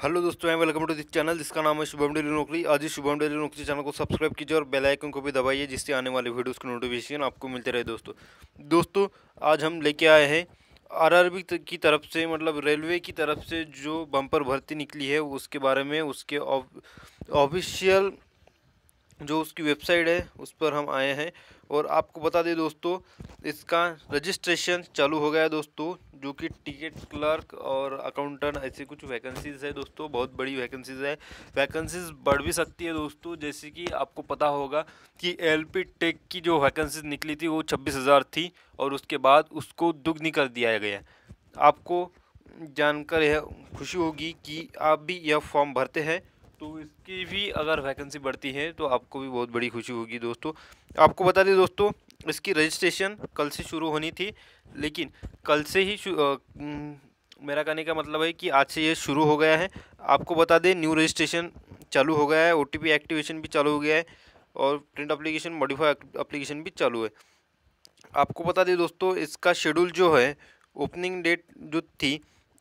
Hello दोस्तों, मैं welcome to this channel जिसका नाम है शुभम डेली नौकरी। आज इस शुभम डेली नौकरी चैनल को सब्सक्राइब कीजिए और बेल आइकन को भी दबाइए, जिससे आने वाले वीडियोस की नोटिफिकेशन आपको मिलते रहे। दोस्तों आज हम लेके आए हैं आरआरबी की तरफ से, मतलब रेलवे की तरफ से जो बम्पर भर्ती निकली है उसके बारे में। उसके ऑफिशियल जो उसकी वेबसाइट है उस पर हम आए हैं। और आपको बता दें दोस्तों, इसका रजिस्ट्रेशन चालू हो गया है दोस्तों, जो कि टिकट क्लर्क और अकाउंटेंट ऐसे कुछ वैकेंसीज़ है दोस्तों। बहुत बड़ी वैकेंसीज़ है, वैकेंसीज़ बढ़ भी सकती है दोस्तों। जैसे कि आपको पता होगा कि एलपी टेक की जो वैकेंसीज निकली थी वो 26,000 थी, और उसके बाद उसको दुगनी कर दिया गया। आपको जानकर यह खुशी होगी कि आप भी यह फॉर्म भरते हैं तो इसकी भी अगर वैकेंसी बढ़ती है तो आपको भी बहुत बड़ी खुशी होगी दोस्तों। आपको बता दें दोस्तों, इसकी रजिस्ट्रेशन कल से शुरू होनी थी, लेकिन कल से ही मेरा कहने का मतलब है कि आज से ये शुरू हो गया है। आपको बता दें, न्यू रजिस्ट्रेशन चालू हो गया है, ओटीपी एक्टिवेशन भी चालू हो गया है, और प्रिंट एप्लीकेशन मॉडिफाई एप्लीकेशन भी चालू है। आपको बता दें दोस्तों, इसका शेड्यूल जो है, ओपनिंग डेट जो थी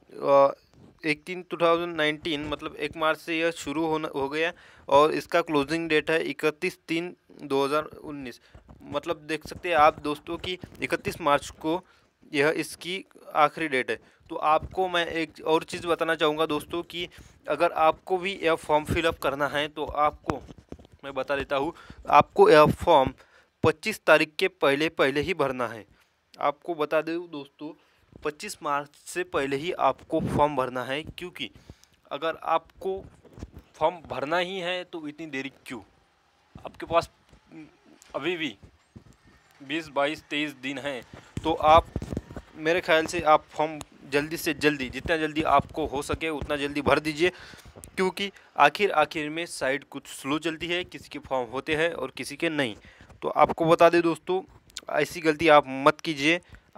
1/3/2019, मतलब 1 मार्च से यह शुरू हो गया, और इसका क्लोजिंग डेट है 31/3/2019। मतलब देख सकते हैं आप दोस्तों कि 31 मार्च को यह इसकी आखिरी डेट है। तो आपको मैं एक और चीज़ बताना चाहूँगा दोस्तों कि अगर आपको भी यह फॉर्म फिलअप करना है तो आपको मैं बता देता हूँ, आपको यह फॉर्म 25 तारीख के पहले पहले ही भरना है। आपको बता दूँ दोस्तों, 25 मार्च से पहले ही आपको फॉर्म भरना है, क्योंकि अगर आपको फॉर्म भरना ही है तो इतनी देरी क्यों। आपके पास अभी भी 20, 22, 23 दिन हैं, तो आप मेरे ख्याल से आप फॉर्म जल्दी से जल्दी, जितना जल्दी आपको हो सके उतना जल्दी भर दीजिए, क्योंकि आखिर में साइट कुछ स्लो चलती है, किसी के फॉर्म होते हैं और किसी के नहीं। तो आपको बता दें दोस्तों, ऐसी गलती आप मत कीजिए।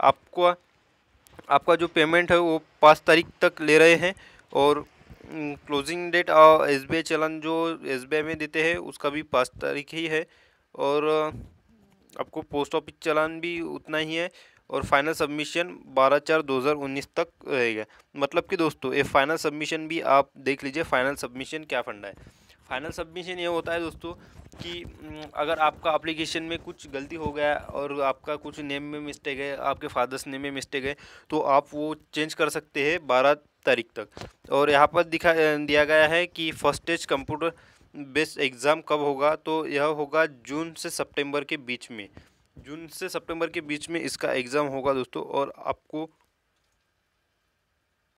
आपका जो पेमेंट है वो 5 तारीख तक ले रहे हैं, और क्लोजिंग डेट एसबीआई चलन जो एसबीआई में देते हैं उसका भी 5 तारीख ही है, और आपको पोस्ट ऑफिस चलान भी उतना ही है, और फाइनल सबमिशन 12/4/2019 तक रहेगा। मतलब कि दोस्तों, ये फाइनल सबमिशन भी आप देख लीजिए, फाइनल सबमिशन क्या फंडा है। फाइनल सबमिशन ये होता है दोस्तों कि अगर आपका एप्लीकेशन में कुछ गलती हो गया और आपका कुछ नेम में मिस्टेक है, आपके फादर्स नेम में मिस्टेक है, तो आप वो चेंज कर सकते हैं 12 तारीख तक। और यहाँ पर दिया गया है कि first stage computer based exam कब होगा, तो यह होगा जून से सितंबर के बीच में। जून से सितंबर के बीच में इसका एग्ज़ाम होगा दोस्तों, और आपको